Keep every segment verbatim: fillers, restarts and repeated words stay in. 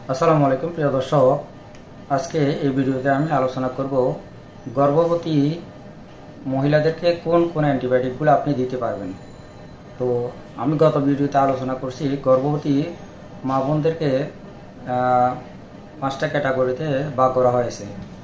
আসসালামু আলাইকুম প্রিয় দর্শক, আজকে এই ভিডিওতে আমি আলোচনা করব গর্ভবতী মহিলাদেরকে কোন কোন অ্যান্টিবায়োটিকগুলো আপনি দিতে পারবেন। তো আমি গত ভিডিওতে আলোচনা করছি গর্ভবতী মা বোনদেরকে পাঁচটা ক্যাটাগরিতে ভাগ করা হয়েছে।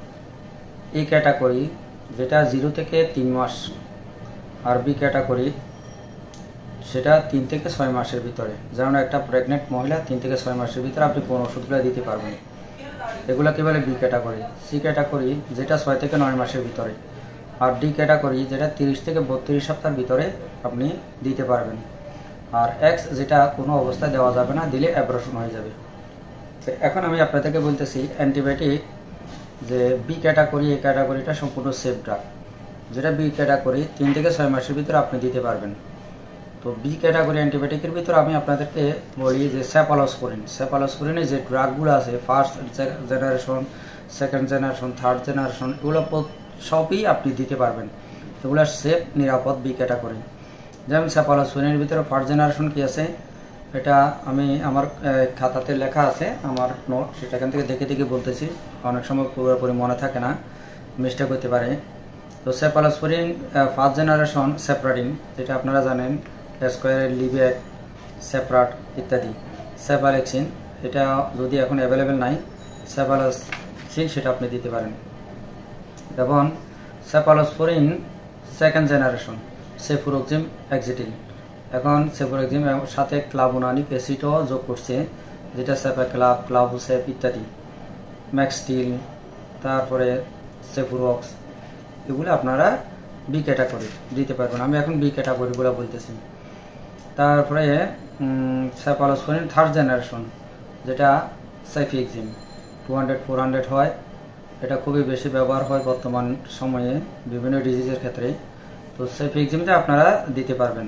এই ক্যাটাগরি যেটা জিরো থেকে তিন মাস, আর বি ক্যাটাগরি সেটা তিন থেকে ছয় মাসের ভিতরে। যেমন একটা প্রেগনেন্ট মহিলা তিন থেকে ছয় মাসের ভিতরে আপনি কোন ওষুধগুলো দিতে পারবেন, এগুলোকে বলে বি ক্যাটাগরি। সি ক্যাটাগরি যেটা ছয় থেকে নয় মাসের ভিতরে, আর ডি ক্যাটাগরি যেটা তিরিশ থেকে বত্রিশ সপ্তাহের ভিতরে আপনি দিতে পারবেন। আর এক্স যেটা কোনো অবস্থায় দেওয়া যাবে না, দিলে অ্যাবর্শন হয়ে যাবে। তো এখন আমি আপনাদেরকে বলতেছি অ্যান্টিবায়োটিক যে বি ক্যাটাগরি, এই ক্যাটাগরিটা সম্পূর্ণ সেফ ড্রাগ, যেটা বি ক্যাটাগরি তিন থেকে ছয় মাসের ভিতরে আপনি দিতে পারবেন। তো বি ক্যাটাগরি অ্যান্টিবায়োটিকের ভিতরে আমি আপনাদেরকে বলি যে সেফালোস্পোরিন। সেফালোস্পোরিনের যে ড্রাগগুলো আছে first generation, second generation, third generation, এগুলো সবই আপনি দিতে পারবেন। এগুলো সেফ, নিরাপদ বি ক্যাটাগরি। যেমন সেফালোস্পোরিনের ভিতরে ফার্স্ট জেনারেশন কি আছে, এটা আমি আমার খাতাতে লেখা আছে, আমার নোট, সেটা এখান থেকে দেখে দেখে বলতেছি। অনেক সময় পুরোপুরি মনে থাকে না, মিস্টেক হতে পারে। তো সেফালোস্পোরিন ফার্স্ট জেনারেশন সেপ্রাডিন, যেটা আপনারা জানেন, স্কোয়ার, লিবেক, সেপ্রাট ইত্যাদি। সেফালেক্সিন, এটা যদি এখন অ্যাভেলেবেল নাই, সেফালোক্সিন সেটা আপনি দিতে পারেন। এবং cephalosporin second generation cefuroxime axetil, এখন সেফুরোক্সিম সাথে ক্লাবুনানিক অ্যাসিডও যোগ করছে, যেটা সেফাক্লাব, ক্লাবুসেপ ইত্যাদি, ম্যাক্সটিল, তারপরে সেফুরক্স, এগুলো আপনারা বি ক্যাটাগরি দিতে পারবেন। আমি এখন বি ক্যাটাগরিগুলো বলতেছি। তারপরে সেফালোস্পোরিন থার্ড জেনারেশন, যেটা cefixime, two hundred four hundred হয়, এটা খুবই বেশি ব্যবহার হয় বর্তমান সময়ে বিভিন্ন ডিজিজের ক্ষেত্রে। তো সেফিক্সিমটা আপনারা দিতে পারবেন,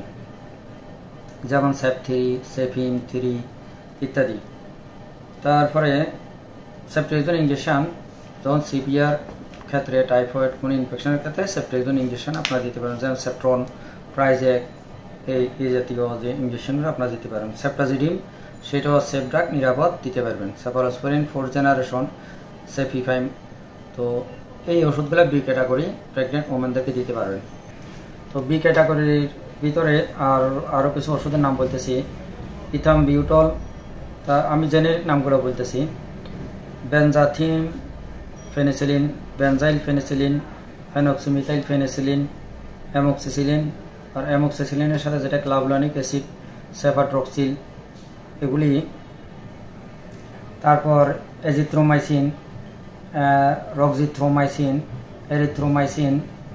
যেমন সেফ থ্রি, সেফিন থ্রি ইত্যাদি। তারপরে সেফট্রিক্সন ইঞ্জেকশন, যখন সিভিয়ার ক্ষেত্রে, টাইফয়েড কোন ইনফেকশনের ক্ষেত্রে সেফট্রিক্সন ইঞ্জেকশন আপনারা দিতে পারেন, যেমন সেপ্ট্রন, প্রাইজেক, এই এই জাতীয় যে ইঞ্জেকশনগুলো আপনারা দিতে পারেন। সেপ্টাজিডিম, সেটাও সেফ ড্রাগ, নিরাপদ, দিতে পারবেন। Cephalosporin fourth generation cefepime. তো এই ওষুধগুলো বি ক্যাটাগরি প্রেগনেন্ট ওমেনদেরকে দিতে পারবেন। তো বি ক্যাটাগরির ভিতরে আর আরও কিছু ওষুধের নাম বলতেছি। ইথামবিউটল, তা আমি জেনেরিক নামগুলো বলতেছি। বেনজাথিম ফেনিসিলিন, বেনজাইল ফেনিসিলিন, ফেনক্সিমিথাইল ফেনিসিলিন, অ্যামোক্সিসিলিন, আর অ্যামোক্সিসিলিনের সাথে যেটা ক্লাবুলানিক অ্যাসিড, সেফাট্রক্সিল, এগুলি। তারপর এজিথ্রোমাইসিন, রক্সিথ্রোমাইসিন, এরিথ্রোমাইসিন,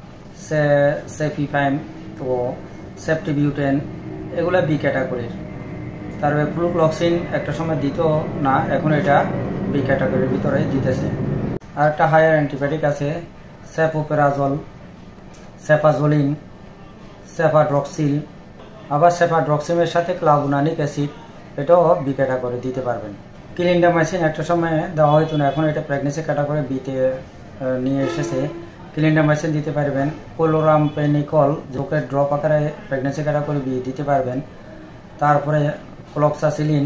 সেফিফাইম ও সেফটিবিউটেন, এগুলো বি ক্যাটাগরির। তারপরে ফ্লুক্লক্সিন একটা সময় দিত না, এখন এটা বি ক্যাটাগরির ভিতরে দিতেছে। আর একটা হায়ার অ্যান্টিবায়োটিক আছে সেফোপেরাজল, সেফাজোলিন, সেফাড্রক্সিল, আবার সেফাড্রক্সিমের সাথে ক্লাবুনানিক অ্যাসিড, এটাও বি ক্যাটাগরি দিতে পারবেন। ক্লিন্ডামাইসিন একটা সময় দেওয়া হইতো না, এখন এটা প্রেগনেন্সি ক্যাটাগরি বিতে নিয়ে এসেছে। ক্লিন্ডামাইসিন দিতে পারবেন। কোলোরামপেনিকল, যোকে ড্রপ আকারে প্রেগনেন্সি ক্যাটাগরি বি দিতে পারবেন। তারপরে ক্লক্সাসিলিন,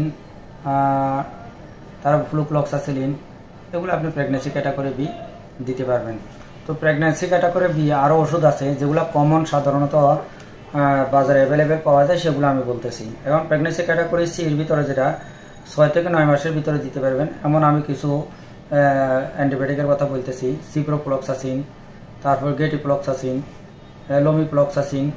তারপর ফ্লুক্লক্সাসিলিন, এগুলো আপনি প্রেগনেন্সি ক্যাটাগরি বি দিতে পারবেন। তো প্রেগনেন্সি ক্যাটাগরি বি আরও ওষুধ আছে যেগুলো কমন, সাধারণত বাজারে অ্যাভেলেবেল পাওয়া যায়, সেগুলো আমি বলতেছি। এবং প্রেগনেন্সি ক্যাটাগরি সি এর ভিতরে যেটা ছয় থেকে নয় মাসের ভিতরে দিতে পারবেন, এমন আমি কিছু অ্যান্টিবায়োটিকের কথা বলতেছি। সিপ্রোফ্লক্সাসিন, তারপর গেটিফ্লক্সাসিন, লোমিফ্লক্সাসিন,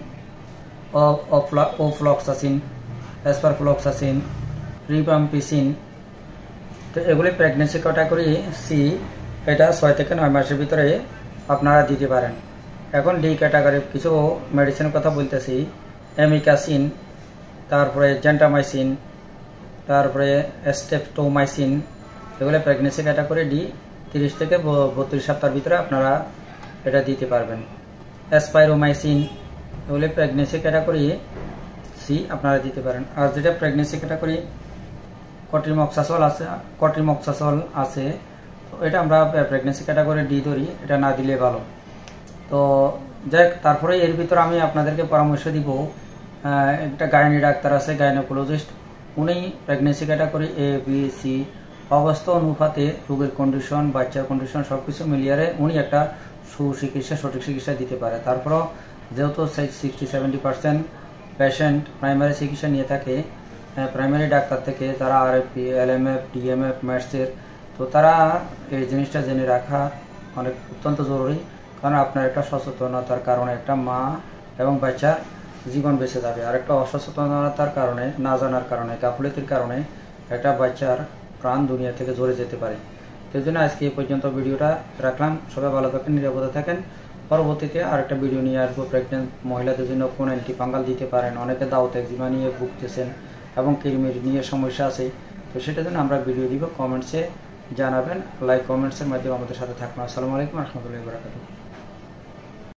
ওফ্লক্সাসিন, এসপারফ্লক্সাসিন, রিপাম্পিসিন। তো এগুলি প্রেগনেন্সি ক্যাটাগরি সি, এটা ছয় থেকে নয় মাসের ভিতরে আপনারা দিতে পারেন। এখন ডি ক্যাটাগরির কিছু মেডিসিনের কথা বলতেছি। অ্যামিকাসিন, তারপরে জেন্টামাইসিন, তারপরে স্টেপটোমাইসিন, এগুলো প্রেগনেন্সি ক্যাটাগরি ডি, তিরিশ থেকে বত্রিশ সপ্তাহের ভিতরে আপনারা এটা দিতে পারবেন। অ্যাসপাইরোমাইসিন, এগুলো প্রেগনেন্সি ক্যাটাগরি সি আপনারা দিতে পারেন। আর যেটা প্রেগনেন্সি ক্যাটাগরি কট্রিমক্সাসল আছে, কট্রিমক্সাসল আছে, তো এটা আমরা প্রেগনেন্সি ক্যাটাগরি ডি ধরি, এটা না দিলে ভালো। তো যাই, তারপরে এর ভিতরে আমি আপনাদেরকে পরামর্শ দিব, একটা গাইনি ডাক্তার আছে, গাইনোকোলজিস্ট, উনি pregnancy category A B C অবস্থা অনুপাতে রোগের কন্ডিশন, বাচ্চার কন্ডিশন সব কিছু মিলিয়ে উনি একটা সুচিকিৎসা, সঠিক চিকিৎসা দিতে পারে। তারপরও যেহেতু sixty seventy percent patient primary চিকিৎসা নিয়ে থাকে প্রাইমারি ডাক্তার থেকে, যারা R F P, L M F, D M F, ম্যাটসের, তো তারা এই জিনিসটা জেনে রাখা অনেক অত্যন্ত জরুরি। কারণ আপনার একটা সচেতনতার কারণে একটা মা এবং বাচ্চার জীবন বেঁচে যাবে, আর একটা অসচেতনতার কারণে, না জানার কারণে, গাফিলতির কারণে একটা বাচ্চার প্রাণ দুনিয়া থেকে ঝরে যেতে পারে। তো এই জন্য আজকে এই পর্যন্ত ভিডিওটা রাখলাম। সবাই ভালো থাকেন, নিরাপদে থাকেন। পরবর্তীতে আরেকটা ভিডিও নিয়ে আসবো। প্রেগনেন্ট মহিলাদের জন্য কোন অ্যান্টিফাঙ্গাল দিতে পারেন, অনেকে দাউত একজিমা নিয়ে ভুগতেছেন এবং কৃমির নিয়ে সমস্যা আছে, তো সেটার জন্য আমরা ভিডিও দিব। কমেন্টসে জানাবেন, লাইক কমেন্টসের মাধ্যমে আমাদের সাথে থাকবেন। আসসালামু আলাইকুম ওয়া রাহমাতুল্লাহি ওয়া বারাকাতুহু।